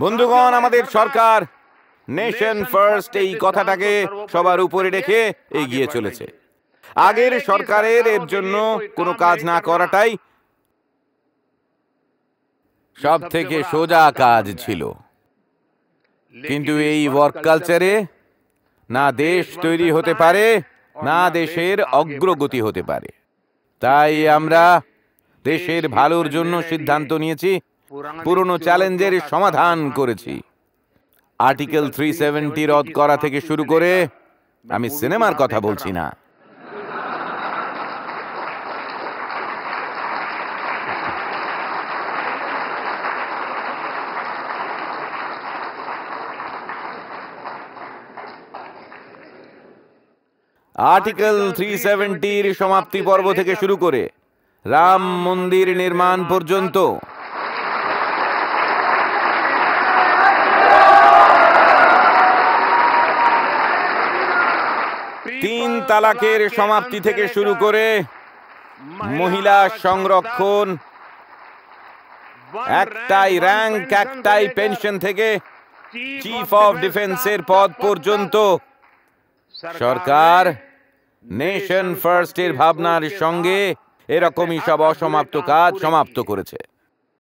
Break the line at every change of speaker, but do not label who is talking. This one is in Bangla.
বন্ধুগণ, আমাদের সরকার নেশন ফার্স্ট এই কথাটাকে সবার উপরে রেখে এগিয়ে চলেছে। আগের সরকারের এর জন্য কোনো কাজ না করাটাই সব থেকে সোজা কাজ ছিল। কিন্তু এই ওয়ার্ক কালচারে না দেশ তৈরি হতে পারে, না দেশের অগ্রগতি হতে পারে। তাই আমরা দেশের ভালোর জন্য সিদ্ধান্ত নিয়েছি, পুরনো চ্যালেঞ্জের সমাধান করেছি। আর্টিকেল 370 রদ করা থেকে শুরু করে, আমি সিনেমার কথা বলছি না, আর্টিকেল 370 সমাপ্তি পর্ব থেকে শুরু করে রাম মন্দির নির্মাণ পর্যন্ত, তিন তালাকের সমাপ্তি থেকে শুরু করে মহিলা সংরক্ষণ, একটাই র্যাঙ্ক একটাই পেনশন থেকে চিফ অফ ডিফেন্সের পদ পর্যন্ত, সরকার নেশন ফার্স্টের ভাবনার সঙ্গে এরকমই সব অসমাপ্ত কাজ সমাপ্ত করেছে।